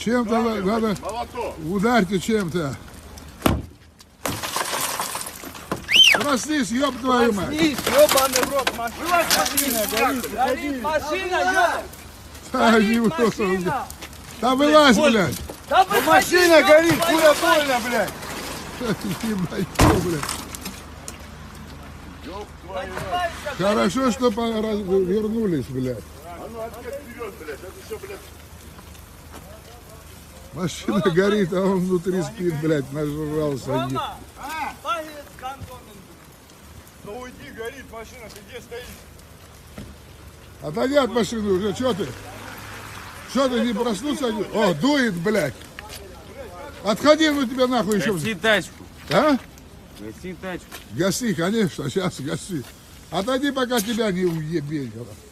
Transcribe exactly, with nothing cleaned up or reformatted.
Чем-то надо, ударьте чем-то. Проснись, ёб твою мать. Проснись, ёбаный в рот, машина. Машина горит, горит машина, ёб. Да, не выходит. Да вылазь, блядь. Да машина горит, куда больно, блядь. Ебать, что, блядь. Хорошо, что вернулись, блядь. Машина горит, а он внутри спит, блядь, нажрался. Ну уйди, горит машина, ты где стоишь? Отойди от машины уже, что ты? Что ты не проснулся? О, дует, блядь. Отходи, ну тебя нахуй еще. Гаси тачку. А? Гаси тачку. Гаси, конечно, сейчас гаси. Отойди, пока тебя не уебень.